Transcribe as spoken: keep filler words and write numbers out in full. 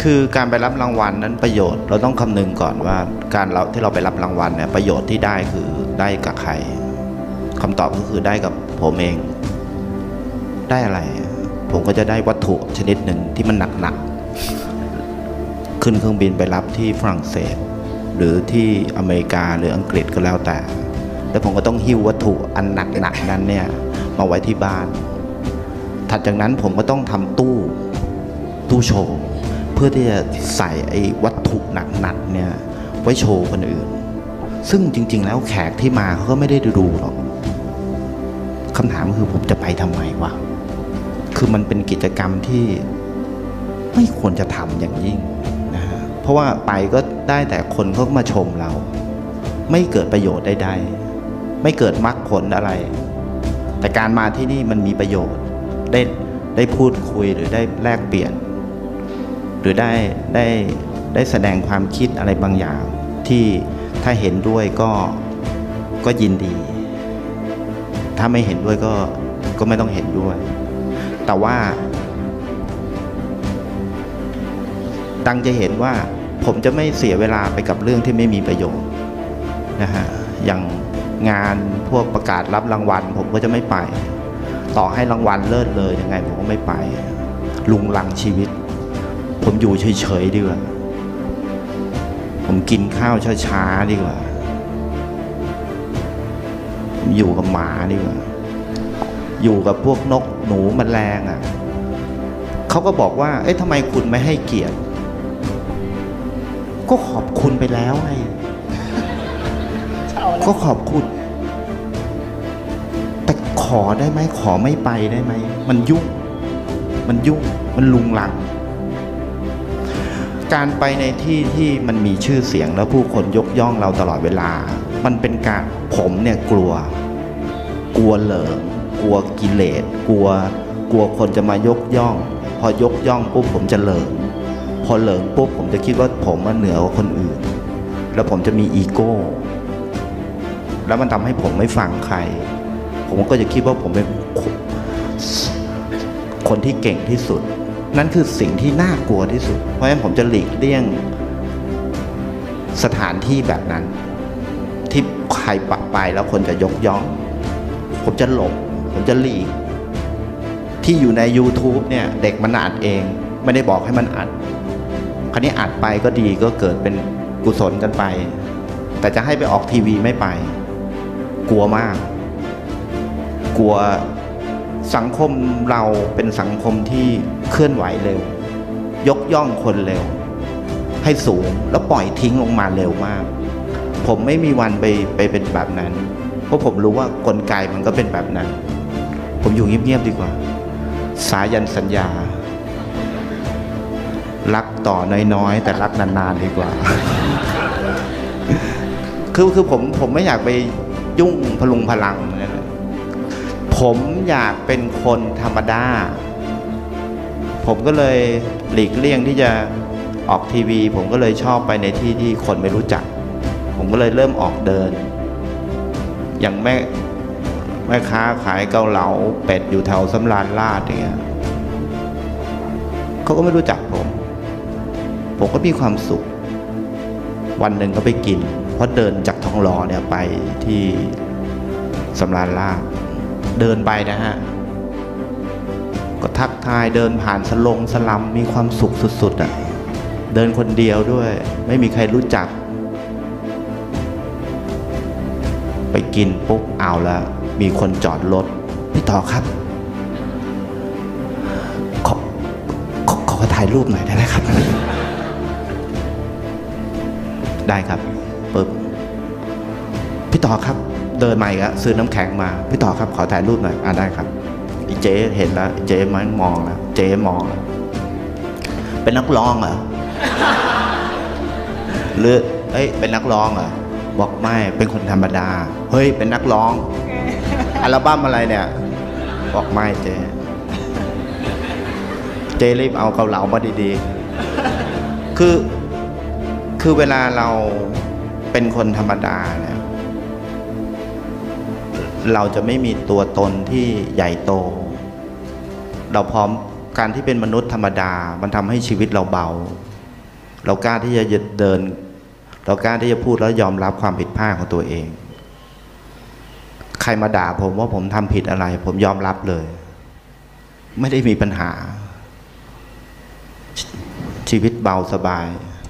คือการไปรับรางวัลนั้นประโยชน์เราต้องคำนึงก่อนว่าการเราที่เราไปรับรางวัลเนี่ยประโยชน์ที่ได้คือได้กับใครคำตอบก็คือได้กับผมเองได้อะไรผมก็จะได้วัตถุชนิดหนึ่งที่มันหนักๆขึ้นเครื่องบินไปรับที่ฝรั่งเศสหรือที่อเมริกาหรืออังกฤษก็แล้วแต่แล้วผมก็ต้องหิ้ววัตถุอันหนักๆนั้นเนี่ยมาไว้ที่บ้านถัดจากนั้นผมก็ต้องทำตู้ตู้โชว์เพื่อที่จะใส่ไอ้วัตถุหนักๆเนี่ยไว้โชว์คนอื่นซึ่งจริงๆแล้วแขกที่มาเขาก็ไม่ได้ดูหรอกคำถามคือผมจะไปทำไมวะคือมันเป็นกิจกรรมที่ไม่ควรจะทำอย่างยิ่งนะฮะเพราะว่าไปก็ได้แต่คนเขามาชมเราไม่เกิดประโยชน์ใดๆไม่เกิดมรรคผลอะไรแต่การมาที่นี่มันมีประโยชน์ได้ได้พูดคุยหรือได้แลกเปลี่ยนหรือได้ได้ได้แสดงความคิดอะไรบางอย่างที่ถ้าเห็นด้วยก็ก็ยินดีถ้าไม่เห็นด้วยก็ก็ไม่ต้องเห็นด้วยแต่ว่าดังจะเห็นว่าผมจะไม่เสียเวลาไปกับเรื่องที่ไม่มีประโยชน์นะฮะอย่างงานพวกประกาศรับรางวัลผมก็จะไม่ไปต่อให้รางวัลเลิศเลยยังไงผมก็ไม่ไปลุงลังชีวิตผมอยู่เฉยๆดีกว่าผมกินข้าวช้าๆดีกว่าผมอยู่กับหมาดีกว่าอยู่กับพวกนกหนูแมลงอ่ะเขาก็บอกว่าเอ๊ะทำไมคุณไม่ให้เกียรติก็ขอบคุณไปแล้วไงก็ขอบคุณแต่ขอได้ไหมขอไม่ไปได้ไหมมันยุ่งมันยุ่งมันลุงลังการไปในที่ที่มันมีชื่อเสียงแล้วผู้คนยกย่องเราตลอดเวลามันเป็นการผมเนี่ยกลัวกลัวเหลิงกลัวกิเลสกลัวกลัวคนจะมายกย่องพอยกย่องปุ๊บผมจะเหลิงพอเหลิงปุ๊บผมจะคิดว่าผมมันเหนือกว่าคนอื่นแล้วผมจะมีอีโก้แล้วมันทำให้ผมไม่ฟังใครผมก็จะคิดว่าผมเป็นคนที่เก่งที่สุดนั่นคือสิ่งที่น่ากลัวที่สุดเพราะฉะนั้นผมจะหลีกเลี่ยงสถานที่แบบนั้นที่ใครปะไปแล้วคนจะยกย่องผมจะหลบผมจะหลีกที่อยู่ใน YouTube เนี่ยเด็กมันอัดเองไม่ได้บอกให้มันอัดคราวนี้อัดไปก็ดีก็เกิดเป็นกุศลกันไปแต่จะให้ไปออกทีวีไม่ไปกลัวมากกลัวสังคมเราเป็นสังคมที่เคลื่อนไหวเร็วยกย่องคนเร็วให้สูงแล้วปล่อยทิ้งลงมาเร็วมากผมไม่มีวันไปไปเป็นแบบนั้นเพราะผมรู้ว่ากลไกมันก็เป็นแบบนั้นผมอยู่เงียบๆดีกว่าสายันสัญญารักต่อน้อยๆแต่รักนานๆดีกว่า คือคือผมผมไม่อยากไปยุ่งพลุงพลังนะผมอยากเป็นคนธรรมดาผมก็เลยหลีกเลี่ยงที่จะออกทีวีผมก็เลยชอบไปในที่ที่คนไม่รู้จักผมก็เลยเริ่มออกเดินอย่างแม่แม่ค้าขายเกาเหลาเป็ดอยู่แถวสำราญราชอย่างเงี้ยเขาก็ไม่รู้จักผมผมก็มีความสุขวันหนึ่งก็ไปกินเพราะเดินจากทองหล่อเนี่ยไปที่สำราญราชเดินไปนะฮะก็ทักทายเดินผ่านสลงสลัมมีความสุขสุดๆอ่ะเดินคนเดียวด้วยไม่มีใครรู้จักไปกินปุ๊บเอาละมีคนจอดรถพี่ต่อครับขอขอขอถ่ายรูปหน่อยได้ไหมครับได้ครับปึ๊บพี่ต่อครับเดินมาอีกแล้วซื้อน้ำแข็งมาพี่ต่อครับขอถ่ายรูปหน่อยอ่ะได้ครับอีเจ๊เห็นแล้วเจ๊มันมองแล้วเจ๊มองแล้วเป็นนักร้องเหรอหรือเอ้ยเป็นนักร้องเหรอบอกไม่เป็นคนธรรมดาเฮ้ยเป็นนักร้องอัลบั้มอะไรเนี่ยบอกไม่เจ๊เจ๊รีบเอาเกาเหลามาดีๆคือคือเวลาเราเป็นคนธรรมดาเนี่ยเราจะไม่มีตัวตนที่ใหญ่โตเราพร้อมการที่เป็นมนุษย์ธรรมดามันทำให้ชีวิตเราเบาเรากล้าที่จะเดินเรากล้าที่จะพูดแล้วยอมรับความผิดพลาดของตัวเอง ใครมาด่าผมว่าผมทำผิดอะไรผมยอมรับเลย ไม่ได้มีปัญหา ชีวิตเบาสบาย